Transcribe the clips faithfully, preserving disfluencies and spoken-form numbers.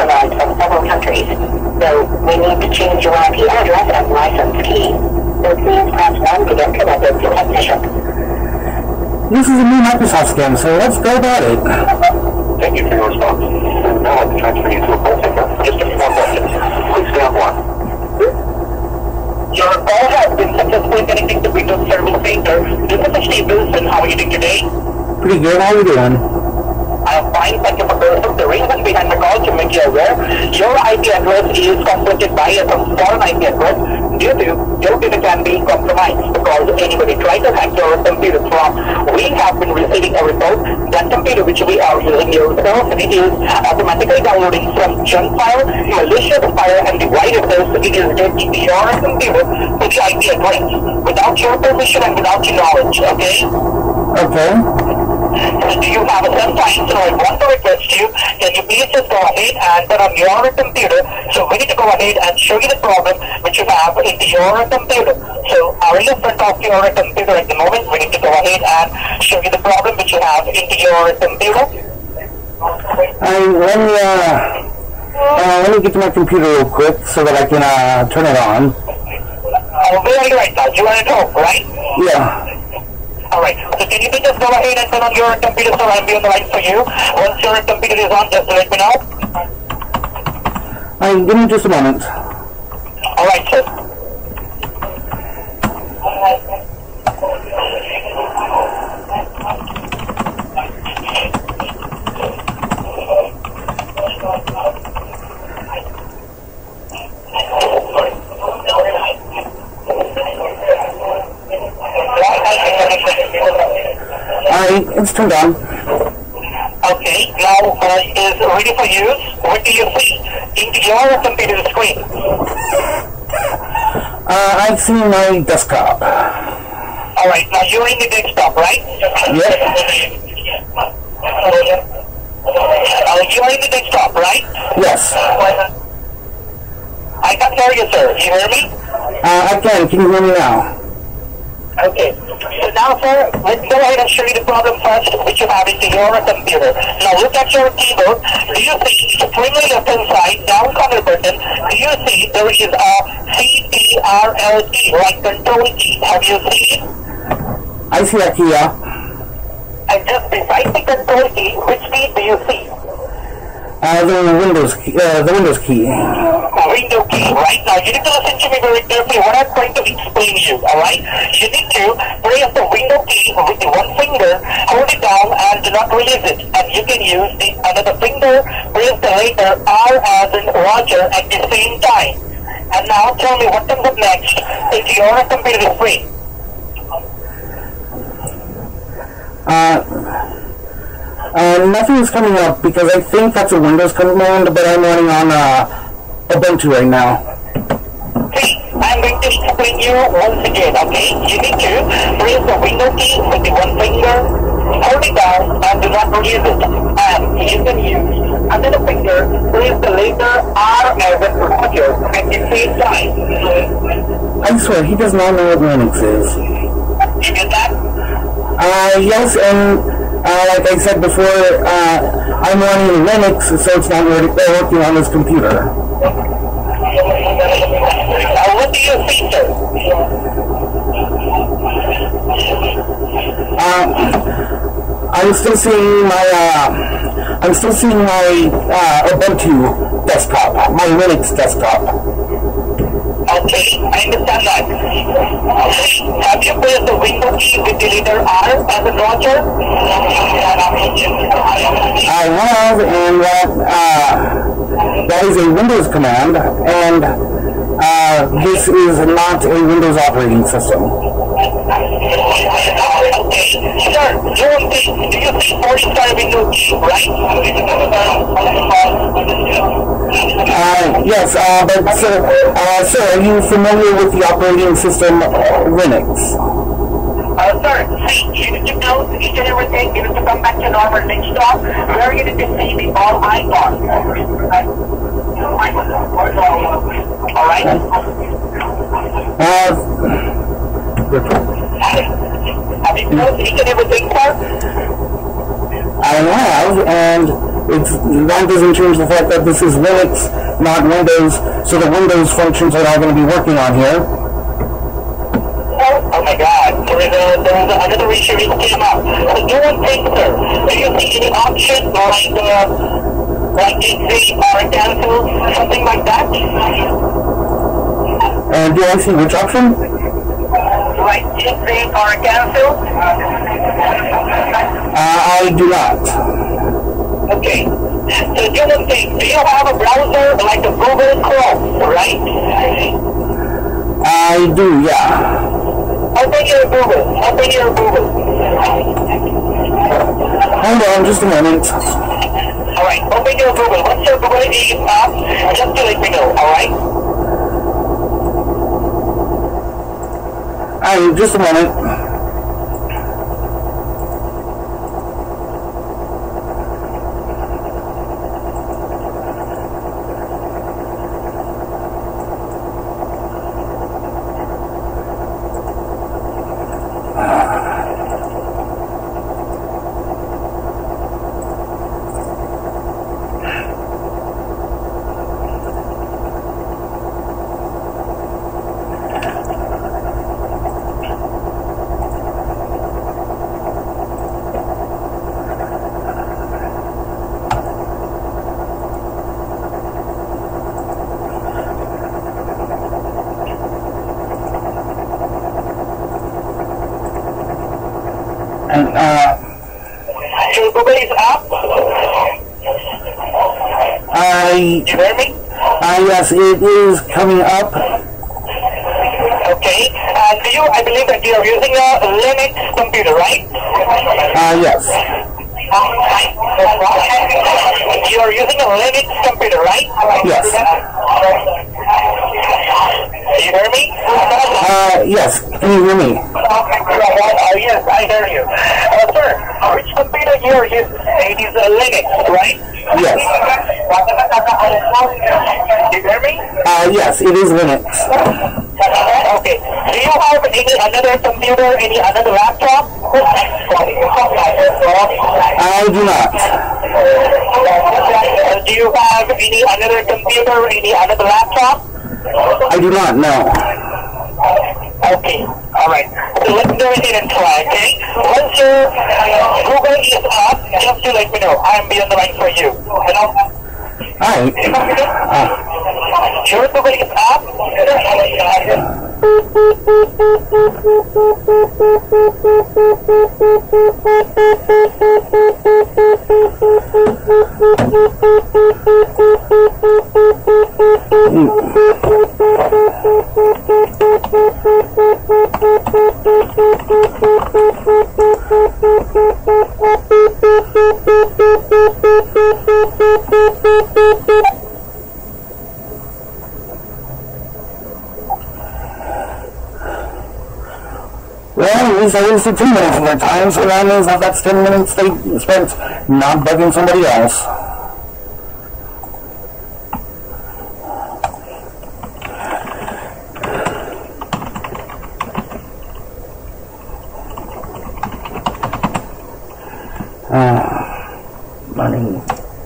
authorized from several countries. So we need to change your I P address and license key. So please press one to get connected to technician. This is a new Microsoft scam, so let's go about it. Thank you for your response. Now I'd like to transfer you to a call center. Just a few more questions. Please stay on one. Your call has been successfully connected to Windows Service Center. This is Steve Wilson. How are you doing today? Pretty good. How are you doing? I'm fine. Thank you for calling. The reason behind the call to make you aware, your I P address is conflicted by a foreign I P address due to your data can be compromised because anybody tried to hack your computer from. We have been receiving a report that computer which we are using yourself, it is automatically downloading from junk file, malicious file, and the viruses. It is getting your computer to the I P address without your permission and without your knowledge. Okay. Okay. Do you have some time? So I want to request you, can you please just go ahead and turn on your computer? So we need to go ahead and show you the problem which you have in your computer. So are you in front of your computer at the moment? We need to go ahead and show you the problem which you have in your computer. I, let me, uh, uh, let me get to my computer real quick so that I can, uh, turn it on. Uh, where are you right now? You are at home, right? Yeah. Alright, so can you please just go ahead and turn on your computer so I'll be on the line for you. Once your computer is on, just let me know. Alright, give me just a moment. Alright, sir. Alright, it's turned on. Okay, now uh, is ready for use. What do you see in your computer screen? Uh, I see my desktop. Alright, now you're in the desktop, right? Yep. Uh, you're in the desktop, right? Yes. I can't hear you, sir. You hear me? Uh, I can. Can you hear me now? Okay. So now, sir, let's go ahead and show you the problem first, which you have into your computer. Now look at your keyboard. Do you see extremely left hand side, down corner button? Do you see there is a C T R L key, like control key? Have you seen it? I see that key, yeah. And just beside the control key, which key do you see? Uh, the Windows key, uh, the Windows key. Window key, right? Now you need to listen to me very carefully what I'm trying to explain you, alright? You need to press the window key with the one finger, hold it down and do not release it. And you can use the another finger, press the letter R as in Roger at the same time. And now tell me what comes up next into your computer screen. Uh, uh, nothing is coming up because I think that's a Windows command, but I'm running on uh, Ubuntu right now. See, I'm going to explain you once again, okay? You need to press the window key with the one finger, hold it down, and do not release it. And you can use another finger, press the letter R as in Roger at the same time. I swear, he does not know what Linux is. You get that? Uh, yes, and uh, like I said before, uh, I'm running Linux, so it's not really working on this computer. Uh, what do you see, sir? Uh, I'm still seeing my, uh, I'm still seeing my, uh, Ubuntu desktop, my Linux desktop. Okay, I understand that. Have you pressed the window key with the letter R as in Roger? I have, and that, uh, that is a Windows command, and, uh, this is not a Windows operating system. Okay, sir, John, do you see four-star window key, right? Uh, yes, uh, but sir, uh, sir, are you familiar with the operating system Linux? Uh, sir, see, you need to close each and everything. You need to come back to normal desktop where you need to see the all icons. Alright? Uh, have you closed each and everything, sir? I have, and It's, that doesn't change the fact that this is Linux, not Windows, so the Windows functions are not going to be working on here. Oh my God, there is, a, there is a, another issue which came up. So do one thing, sir. Do you see any option like, uh, like exit or cancel, something like that? And do I see which option? Like exit or cancel? Uh, I do not. Okay. So do one thing. Do you have a browser like a Google Chrome, right? I do, yeah. Open your Google. Open your Google. Hold on, just a moment. Alright, open your Google. Once your Google is up, just to let me know, alright? Alright, just a moment. And, uh, Your Google is up? I, You hear me? uh, yes, it is coming up. Okay. And do you, I believe that you are using a Linux computer, right? Uh, yes. You are using a Linux computer, right? Yes. You hear me? Uh, yes. Can you hear me? Uh, yes, I hear you. Uh, sir, which computer you are using? It is a Linux, right? Yes. You hear me? Uh, yes, it is Linux. Okay. Do you have any another computer, any another laptop? I do not. Uh, do you have any another computer, any another laptop? I do not know. Okay, alright. So let's go ahead and try, okay? Once your Google is up, just to let me know. I am be on the line for you. Hello? Alright. Uh, Your Google is up? well, at least I wasted two minutes of their time, so that means that that's ten minutes they spent not bugging somebody else. Uh, money.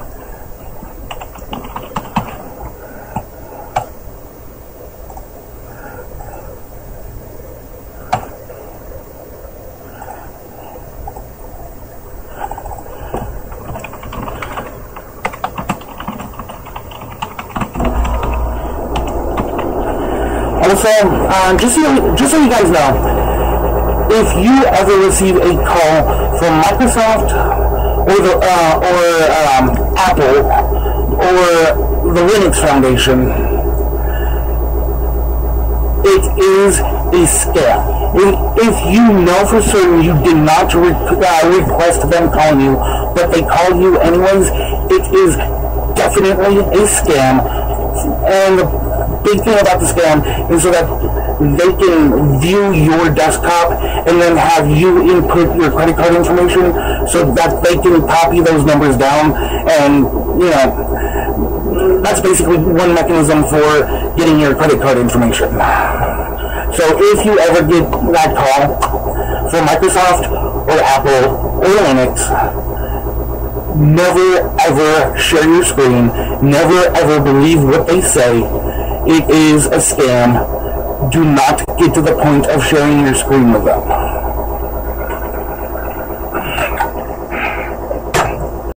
Also, uh, just so just so you guys know, if you ever receive a call from Microsoft or the uh, or um, Apple or the Linux Foundation, it is a scam. If, if you know for certain you did not re uh, request them calling you, but they call you anyways, it is definitely a scam. And the big thing about the scam is so that they can view your desktop and then have you input your credit card information so that they can copy those numbers down. And, you know, that's basically one mechanism for getting your credit card information. So if you ever get that call from Microsoft or Apple or Linux, never ever share your screen. Never ever believe what they say. It is a scam. Do not get to the point of sharing your screen with them.